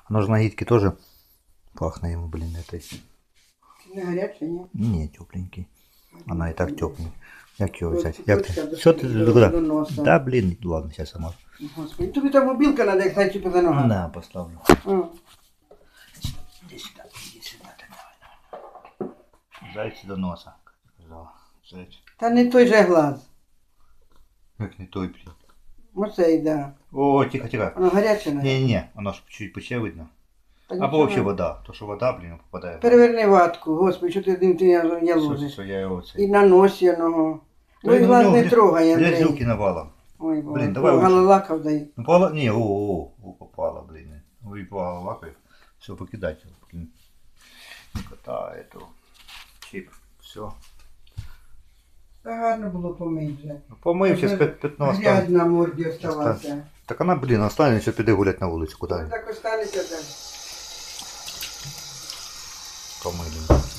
Оно же на гидке тоже пахнет ему, блин, этой. Не гарячий, ні? Не, тепленький. Она и так тепленькая. Як його Ось взяти? кусочка Як ти? до- Що ти до куди? носа. Да, блин, ладно, сейчас сама. Господи, тобі там мобілка треба, як зайти поза ногами. На, поставлю. А. Иди сюда, давай. Зайцы до носа, как ты сказала. Зайцы. Та не той же глаз. Как не той, блин. Оцей, да. О, тихо, тихо. Воно гаряче, не? Не-не-не, оно ж чуть пуче видно. Та Або нічого. вообще вода. То, що вода, блін, попадає. Переверни ватку, господи, що ти я Все, ложиш. все, я його І цей. на носі одного. Ну і Ну, глаз ну, не грязь- трогай, Андрій. Грязюки навалом. Ой, Блін, Боже. давай лучше. Галалакав дай. Ну, пала... Не, о, попала, блин. Ой, попала лапой. Все, покидать его. Не катает его. Чип. Все. Та гарно було помить вже. Ну, помив, сейчас пятно Грязь останется. на морді оставався. Так она, блин, останется, піде гулять на вулицю. Ну Куда? так останеться так. Помили.